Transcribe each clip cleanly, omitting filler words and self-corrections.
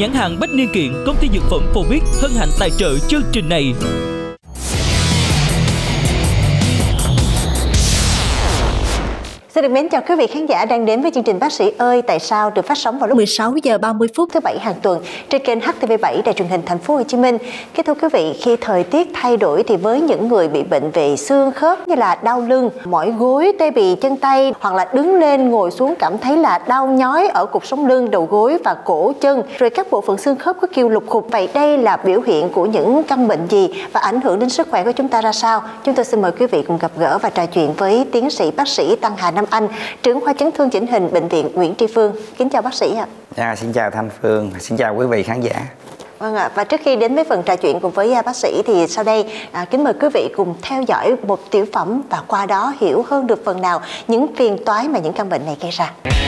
Nhãn hàng Bách Niên Kiện, công ty dược phẩm Phobix hân hạnh tài trợ chương trình này. Xin được mến chào quý vị khán giả đang đến với chương trình Bác sĩ ơi tại sao được phát sóng vào lúc 16 giờ 30 phút thứ Bảy hàng tuần trên kênh HTV7 Đài truyền hình Thành phố Hồ Chí Minh. Kính thưa quý vị, khi thời tiết thay đổi thì với những người bị bệnh về xương khớp như là đau lưng, mỏi gối, tê bì chân tay hoặc là đứng lên ngồi xuống cảm thấy là đau nhói ở cột sống lưng, đầu gối và cổ chân, rồi các bộ phận xương khớp có kêu lục khục. Vậy đây là biểu hiện của những căn bệnh gì và ảnh hưởng đến sức khỏe của chúng ta ra sao? Chúng tôi xin mời quý vị cùng gặp gỡ và trò chuyện với tiến sĩ bác sĩ Tăng Hà Nam Anh, trưởng khoa chấn thương chỉnh hình bệnh viện Nguyễn Tri Phương. Kính chào bác sĩ ạ. Xin chào Thanh Phương, xin chào quý vị khán giả. Vâng ạ, và trước khi đến với phần trò chuyện cùng với bác sĩ thì sau đây kính mời quý vị cùng theo dõi một tiểu phẩm và qua đó hiểu hơn được phần nào những phiền toái mà những căn bệnh này gây ra.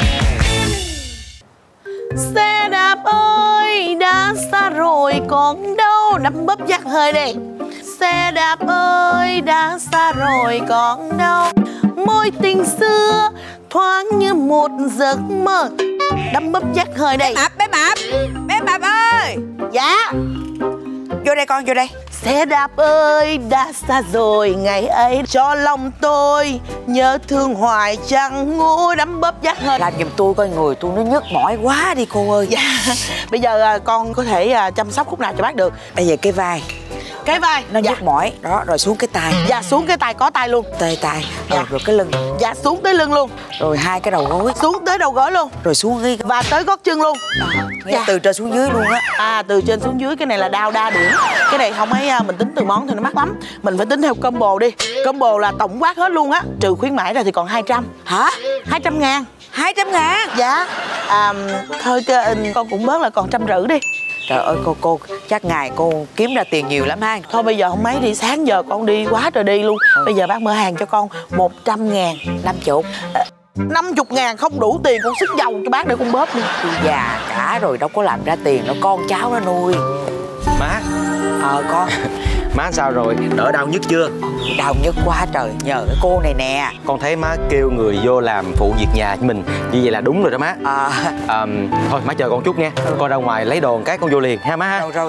Xe đạp ơi, đã xa rồi còn đâu, đấm bóp giặc hơi đi. Xe đạp ơi, đã xa rồi còn đâu, mối tình xưa thoáng như một giấc mơ. Đấm bóp giặc hơi đây. Bé Mập ơi. Dạ. Vô đây con, vô đây. Xe đạp ơi, đã xa rồi ngày ấy, cho lòng tôi nhớ thương hoài chẳng ngủ. Đấm bóp giặc hơi. Làm giùm tôi coi, người tôi nó nhức mỏi quá đi cô ơi. Dạ. Bây giờ con có thể chăm sóc khúc nào cho bác được? Bây giờ cái vai nó nhức mỏi đó, rồi xuống cái tay. Dạ, xuống cái tay, có tay luôn. Tay rồi cái lưng. Dạ, xuống tới lưng luôn. Rồi hai cái đầu gối. Xuống tới đầu gối luôn. Rồi xuống cái và tới gót chân luôn. Dạ. Từ trên xuống dưới luôn á. Từ trên xuống dưới. Cái này là đao đa điểm. Cái này không ấy mình tính từ món thì nó mắc lắm. Mình phải tính theo combo đi. Combo là tổng quát hết luôn á, trừ khuyến mãi ra thì còn 200. Hả? 200.000. 200.000? Dạ. Thôi con cũng bớt là còn 150 đi. Trời ơi cô chắc ngày cô kiếm ra tiền nhiều lắm ha. Thôi bây giờ không mấy đi, sáng giờ con đi quá trời đi luôn. Bây giờ bác mở hàng cho con 100.000. 50. 50.000 không đủ tiền, con sức dầu cho bác để con bóp đi. Tôi già cả rồi đâu có làm ra tiền, nó con cháu nó nuôi. Má. Con. Má sao rồi? Đỡ đau nhức chưa? Đau nhức quá trời, nhờ cái cô này nè. Con thấy má kêu người vô làm phụ việc nhà cho mình, như vậy là đúng rồi đó má. Thôi má chờ con chút nha. Con ra ngoài lấy đồ cái con vô liền ha má ha. Rồi.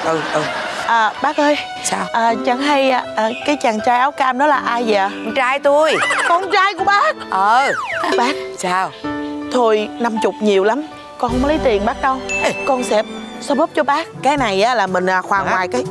Bác ơi. Sao? Chẳng hay cái chàng trai áo cam đó là ai vậy ạ? Con trai tôi. Con trai của bác? Bác. Sao? Thôi 50 nhiều lắm, con không có lấy tiền bác đâu. Con sẽ xoa bóp cho bác. Cái này á là mình khoan ngoài cái.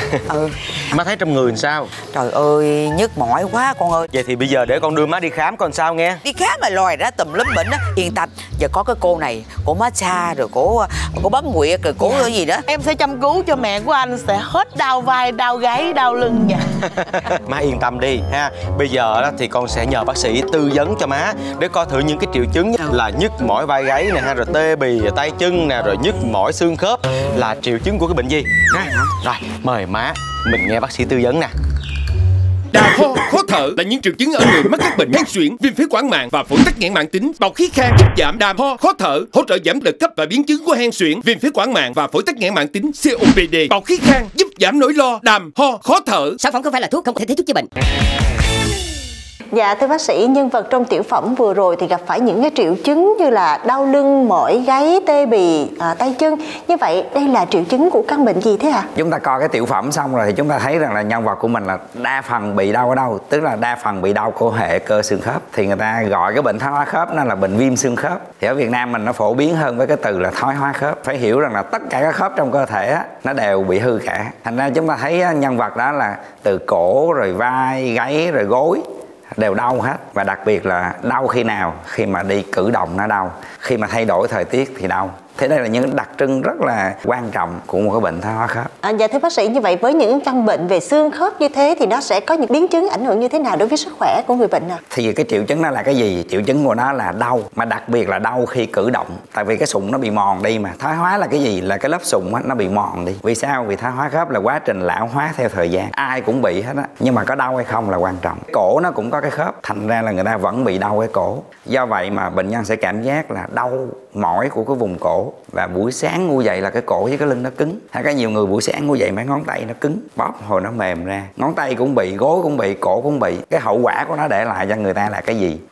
Má thấy trong người sao? Trời ơi, nhức mỏi quá con ơi. Vậy thì bây giờ để con đưa má đi khám con sao nghe. Đi khám mà lòi ra tùm lum bệnh á. Yên tâm, giờ có cái cô này, cổ massage rồi cổ bấm nguyệt rồi cổ cái gì đó. Em sẽ chăm cứu cho mẹ của anh, sẽ hết đau vai, đau gáy, đau lưng nha. Má yên tâm đi ha. Bây giờ thì con sẽ nhờ bác sĩ tư vấn cho má để coi thử những cái triệu chứng là nhức mỏi vai gáy nè ha, rồi tê bì tay chân nè, rồi nhức mỏi xương khớp là triệu chứng của cái bệnh gì ha. Rồi mời má mình nghe bác sĩ tư vấn nè. Đau ho, khó thở là những triệu chứng ở người mắc các bệnh hen suyễn, viêm phế quản màng và phổi tắc nghẽn mãn tính. Bào khí khan giúp giảm đàm ho, khó thở, hỗ trợ giảm đợt cấp và biến chứng của hen suyễn, viêm phế quản màng và phổi tắc nghẽn mãn tính COPD. Bào khí khan giúp giảm nỗi lo, đàm ho, khó thở. Sản phẩm không phải là thuốc, không thể thiếu thuốc chữa bệnh. Dạ thưa bác sĩ, nhân vật trong tiểu phẩm vừa rồi thì gặp phải những cái triệu chứng như là đau lưng, mỏi gáy, tê bì, tay chân. Như vậy đây là triệu chứng của căn bệnh gì thế ạ? Chúng ta coi cái tiểu phẩm xong rồi thì chúng ta thấy rằng là nhân vật của mình là đa phần bị đau ở đâu? Tức là đa phần bị đau cổ hệ cơ xương khớp. Thì người ta gọi cái bệnh thoái hóa khớp nó là bệnh viêm xương khớp. Thì ở Việt Nam mình nó phổ biến hơn với cái từ là thoái hóa khớp. Phải hiểu rằng là tất cả các khớp trong cơ thể á, nó đều bị hư cả. Thành ra chúng ta thấy nhân vật đó là từ cổ rồi vai, gáy rồi gối đều đau hết. Và đặc biệt là đau khi nào? Khi mà đi cử động nó đau, khi mà thay đổi thời tiết thì đau. Thế đây là những đặc trưng rất là quan trọng của một cái bệnh thoái hóa khớp. Dạ thưa bác sĩ, như vậy với những căn bệnh về xương khớp như thế thì nó sẽ có những biến chứng ảnh hưởng như thế nào đối với sức khỏe của người bệnh ạ? Thì cái triệu chứng đó là cái gì? Triệu chứng của nó là đau, mà đặc biệt là đau khi cử động. Tại vì cái sụn nó bị mòn đi mà. Thoái hóa là cái gì? Là cái lớp sụn nó bị mòn đi. Vì sao? Vì thoái hóa khớp là quá trình lão hóa theo thời gian. Ai cũng bị hết á. Nhưng mà có đau hay không là quan trọng. Cổ nó cũng có cái khớp, thành ra là người ta vẫn bị đau cái cổ. Do vậy mà bệnh nhân sẽ cảm giác là đau mỏi của cái vùng cổ. Và buổi sáng ngu dậy là cái cổ với cái lưng nó cứng. Hay có nhiều người buổi sáng ngu dậy mấy ngón tay nó cứng, bóp hồi nó mềm ra. Ngón tay cũng bị, gối cũng bị, cổ cũng bị. Cái hậu quả của nó để lại cho người ta là cái gì?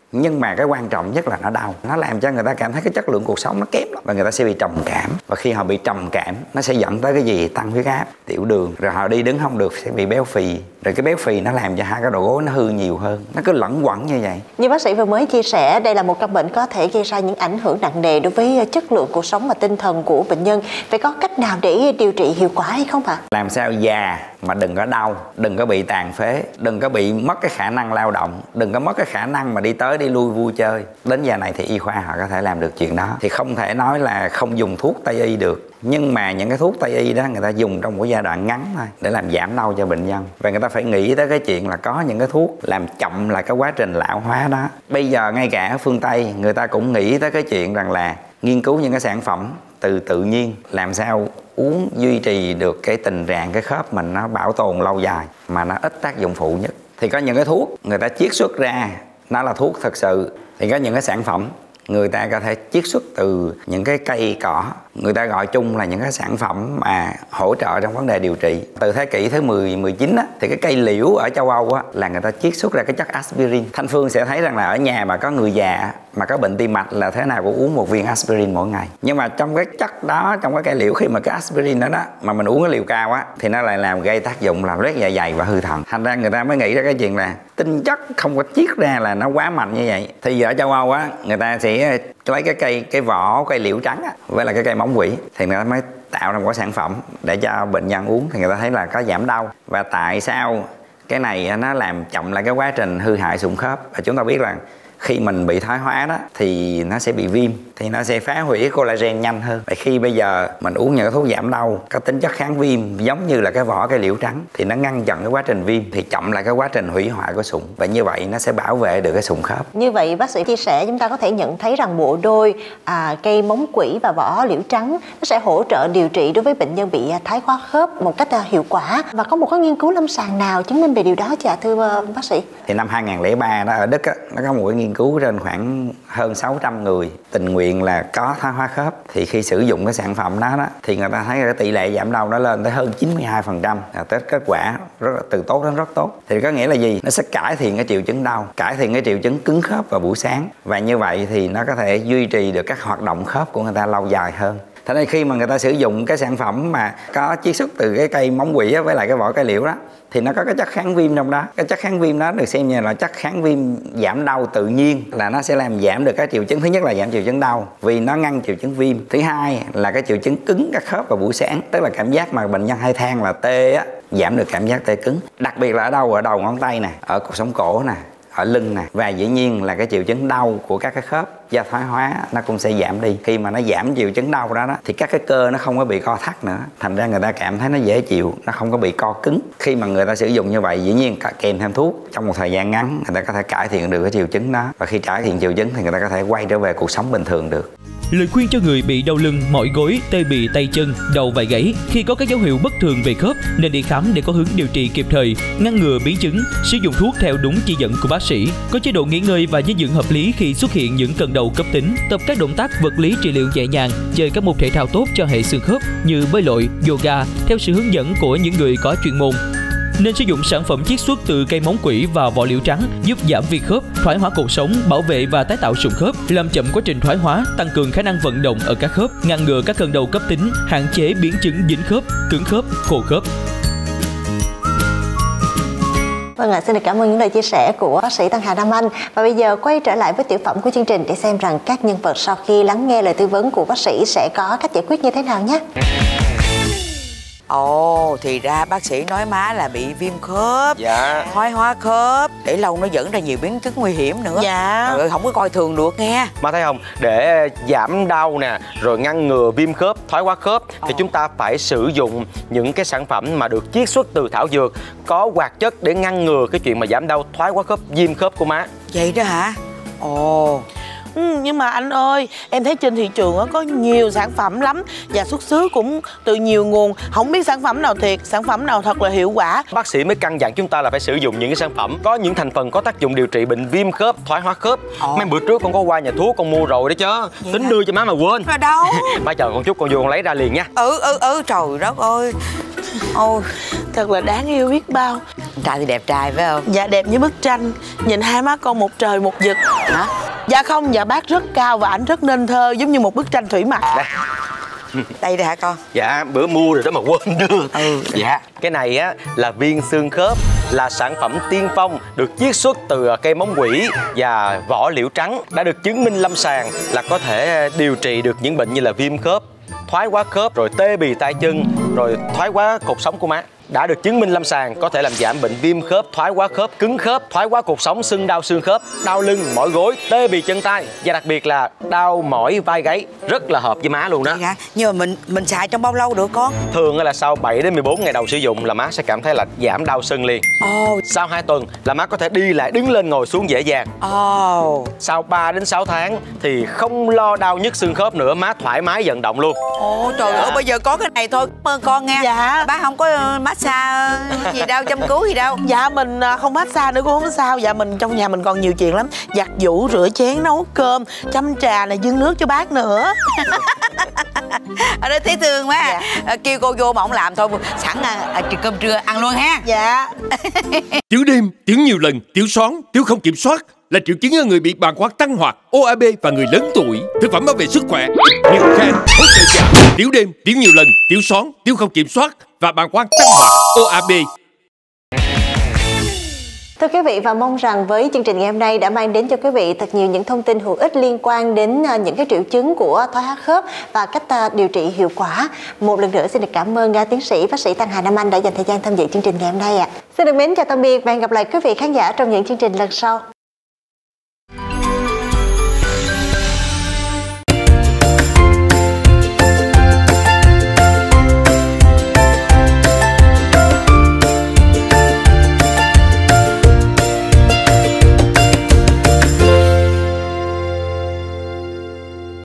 Nhưng mà cái quan trọng nhất là nó đau. Nó làm cho người ta cảm thấy cái chất lượng cuộc sống nó kém lắm. Và người ta sẽ bị trầm cảm. Và khi họ bị trầm cảm, nó sẽ dẫn tới cái gì? Tăng huyết áp, tiểu đường. Rồi họ đi đứng không được, sẽ bị béo phì. Rồi cái béo phì nó làm cho hai cái đầu gối nó hư nhiều hơn. Nó cứ lẫn quẩn như vậy. Như bác sĩ vừa mới chia sẻ, đây là một căn bệnh có thể gây ra những ảnh hưởng nặng nề đối với chất lượng cuộc sống và tinh thần của bệnh nhân. Vậy có cách nào để điều trị hiệu quả hay không ạ? Làm sao già mà đừng có đau, đừng có bị tàn phế, đừng có bị mất cái khả năng lao động, đừng có mất cái khả năng mà đi tới đi lui vui chơi. Đến giờ này thì y khoa họ có thể làm được chuyện đó. Thì không thể nói là không dùng thuốc Tây y được. Nhưng mà những cái thuốc Tây y đó người ta dùng trong một giai đoạn ngắn thôi để làm giảm đau cho bệnh nhân. Và người ta phải nghĩ tới cái chuyện là có những cái thuốc làm chậm lại cái quá trình lão hóa đó. Bây giờ ngay cả ở phương Tây người ta cũng nghĩ tới cái chuyện rằng là nghiên cứu những cái sản phẩm từ tự nhiên, làm sao uống duy trì được cái tình trạng cái khớp mình nó bảo tồn lâu dài mà nó ít tác dụng phụ nhất. Thì có những cái thuốc người ta chiết xuất ra nó là thuốc thật sự. Thì có những cái sản phẩm người ta có thể chiết xuất từ những cái cây cỏ, người ta gọi chung là những cái sản phẩm mà hỗ trợ trong vấn đề điều trị. Từ thế kỷ thứ 19 á, thì cái cây liễu ở châu Âu á, là người ta chiết xuất ra cái chất aspirin. Thanh Phương sẽ thấy rằng là ở nhà mà có người già mà có bệnh tim mạch là thế nào cũng uống một viên aspirin mỗi ngày. Nhưng mà trong cái chất đó, trong cái cây liễu, khi mà cái aspirin đó mà mình uống cái liều cao á thì nó lại làm gây tác dụng làm loét dạ dày và hư thận. Thành ra người ta mới nghĩ ra cái chuyện là tinh chất không có chiết ra là nó quá mạnh như vậy. Thì ở châu Âu á, người ta sẽ lấy cái vỏ cây liễu trắng á, với là cái cây móng quỷ, thì người ta mới tạo ra một cái sản phẩm để cho bệnh nhân uống. Thì người ta thấy là có giảm đau. Và tại sao cái này nó làm chậm lại cái quá trình hư hại sụn khớp? Và chúng ta biết là khi mình bị thoái hóa đó thì nó sẽ bị viêm, thì nó sẽ phá hủy collagen nhanh hơn. Và khi bây giờ mình uống những cái thuốc giảm đau có tính chất kháng viêm giống như là cái vỏ cây liễu trắng thì nó ngăn chặn cái quá trình viêm, thì chậm lại cái quá trình hủy hoại của sụn, và như vậy nó sẽ bảo vệ được cái sụn khớp. Như vậy bác sĩ chia sẻ chúng ta có thể nhận thấy rằng bộ đôi cây móng quỷ và vỏ liễu trắng nó sẽ hỗ trợ điều trị đối với bệnh nhân bị thoái hóa khớp một cách hiệu quả. Và có một cái nghiên cứu lâm sàng nào chứng minh về điều đó chưa thưa bác sĩ? Thì năm 2003 đó ở Đức á, nó có một cái nghiên cứu trên khoảng hơn 600 người tình nguyện là có thoái hóa khớp. Thì khi sử dụng cái sản phẩm đó thì người ta thấy cái tỷ lệ giảm đau nó lên tới hơn 92%, tới kết quả rất là từ tốt đến rất tốt. Thì có nghĩa là gì? Nó sẽ cải thiện cái triệu chứng đau, cải thiện cái triệu chứng cứng khớp vào buổi sáng, và như vậy thì nó có thể duy trì được các hoạt động khớp của người ta lâu dài hơn. Thế nên khi mà người ta sử dụng cái sản phẩm mà có chiết xuất từ cái cây móng quỷ với lại cái vỏ cây liễu đó thì nó có cái chất kháng viêm trong đó. Cái chất kháng viêm đó được xem như là chất kháng viêm giảm đau tự nhiên, là nó sẽ làm giảm được các triệu chứng. Thứ nhất là giảm triệu chứng đau vì nó ngăn triệu chứng viêm. Thứ hai là cái triệu chứng cứng các khớp vào buổi sáng, tức là cảm giác mà bệnh nhân hay than là tê á, giảm được cảm giác tê cứng. Đặc biệt là ở đâu? Ở đầu ngón tay nè, ở cột sống cổ nè, ở lưng nè. Và dĩ nhiên là cái triệu chứng đau của các cái khớp do thoái hóa nó cũng sẽ giảm đi. Khi mà nó giảm triệu chứng đau đó thì các cái cơ nó không có bị co thắt nữa, thành ra người ta cảm thấy nó dễ chịu, nó không có bị co cứng. Khi mà người ta sử dụng như vậy, dĩ nhiên kèm thêm thuốc trong một thời gian ngắn, người ta có thể cải thiện được cái triệu chứng đó. Và khi cải thiện triệu chứng thì người ta có thể quay trở về cuộc sống bình thường được. Lời khuyên cho người bị đau lưng, mỏi gối, tê bì tay chân, đầu vai gáy: khi có các dấu hiệu bất thường về khớp nên đi khám để có hướng điều trị kịp thời, ngăn ngừa biến chứng, sử dụng thuốc theo đúng chỉ dẫn của bác sĩ, có chế độ nghỉ ngơi và dinh dưỡng hợp lý khi xuất hiện những cơn đau cấp tính, tập các động tác vật lý trị liệu nhẹ nhàng, chơi các môn thể thao tốt cho hệ xương khớp như bơi lội, yoga theo sự hướng dẫn của những người có chuyên môn. Nên sử dụng sản phẩm chiết xuất từ cây móng quỷ và vỏ liễu trắng giúp giảm viêm khớp, thoái hóa cột sống, bảo vệ và tái tạo sụn khớp, làm chậm quá trình thoái hóa, tăng cường khả năng vận động ở các khớp, ngăn ngừa các cơn đau cấp tính, hạn chế biến chứng dính khớp, cứng khớp, khô khớp. Vâng ạ, xin được cảm ơn những lời chia sẻ của bác sĩ Tân Hà Nam Anh. Và bây giờ quay trở lại với tiểu phẩm của chương trình để xem rằng các nhân vật sau khi lắng nghe lời tư vấn của bác sĩ sẽ có cách giải quyết như thế nào nhé. Ồ, thì ra bác sĩ nói má là bị viêm khớp, dạ, thoái hóa khớp, để lâu nó dẫn ra nhiều biến chứng nguy hiểm nữa. Dạ. Rồi không có coi thường được nghe. má thấy không, để giảm đau nè, rồi ngăn ngừa viêm khớp, thoái hóa khớp thì chúng ta phải sử dụng những cái sản phẩm mà được chiết xuất từ thảo dược, có hoạt chất để ngăn ngừa cái chuyện mà giảm đau, thoái hóa khớp, viêm khớp của má. Vậy đó hả? Ồ. Nhưng mà anh ơi, em thấy trên thị trường có nhiều sản phẩm lắm và xuất xứ cũng từ nhiều nguồn, không biết sản phẩm nào thiệt, sản phẩm nào thật là hiệu quả. Bác sĩ mới căn dặn chúng ta là phải sử dụng những cái sản phẩm có những thành phần có tác dụng điều trị bệnh viêm khớp, thoái hóa khớp. Mấy bữa trước con có qua nhà thuốc con mua rồi đó chứ. Vậy tính hả? đưa cho má mà quên. Rồi đâu? Má chờ con chút, con vô con lấy ra liền nha. Trời đất ơi. Ôi, Thật là đáng yêu biết bao. Trai thì đẹp trai phải không? Dạ đẹp như bức tranh. Nhìn hai má con một trời một vực. Hả? Dạ không, dạ bác rất cao và ảnh rất nên thơ, giống như một bức tranh thủy mặc. Đây hả con? Dạ bữa mua rồi đó mà quên đưa. Dạ cái này á là viên xương khớp, là sản phẩm tiên phong được chiết xuất từ cây móng quỷ và vỏ liễu trắng, đã được chứng minh lâm sàng là có thể điều trị được những bệnh như là viêm khớp, thoái hóa khớp, rồi tê bì tay chân, rồi thoái hóa cột sống của má. Đã được chứng minh lâm sàng có thể làm giảm bệnh viêm khớp, thoái hóa khớp, cứng khớp, thoái hóa cột sống, sưng đau xương khớp, đau lưng, mỏi gối, tê bì chân tay và đặc biệt là đau mỏi vai gáy, rất là hợp với má luôn đó. Dạ. Nhưng mà mình xài trong bao lâu được con? Thường là sau 7 đến 14 ngày đầu sử dụng là má sẽ cảm thấy là giảm đau sưng liền. Sau 2 tuần là má có thể đi lại, đứng lên, ngồi xuống dễ dàng. Sau 3 đến 6 tháng thì không lo đau nhức xương khớp nữa, má thoải mái vận động luôn. Trời ơi, bây giờ có cái này thôi, cảm ơn con nghe. Dạ. Bác không có massage gì đâu, chăm cứu gì đâu. Dạ mình không massage nữa cũng không sao. Dạ mình trong nhà mình còn nhiều chuyện lắm. Giặt giũ, rửa chén, nấu cơm, chăm trà này, dâng nước cho bác nữa. Ở đây thấy thương quá. Kêu cô vô mà không làm thôi, sẵn cơm trưa ăn luôn ha. Dạ. Tiểu đêm, tiểu nhiều lần, tiểu xoắn, tiểu không kiểm soát là triệu chứng ở người bị bàng quang tăng hoạt, OAB và người lớn tuổi. Thực phẩm bảo vệ sức khỏe Niệu Khang hỗ trợ giảm tiểu đêm, tiểu nhiều lần, tiểu xoắn, tiểu không kiểm soát và bàng quang tăng hoạt, OAB. Thưa quý vị, và mong rằng với chương trình ngày hôm nay đã mang đến cho quý vị thật nhiều những thông tin hữu ích liên quan đến những cái triệu chứng của thoái hóa khớp và cách điều trị hiệu quả. Một lần nữa xin được cảm ơn tiến sĩ bác sĩ Tăng Hà Nam Anh đã dành thời gian tham dự chương trình ngày hôm nay ạ. Xin được mến chào tạm biệt và hẹn gặp lại quý vị khán giả trong những chương trình lần sau.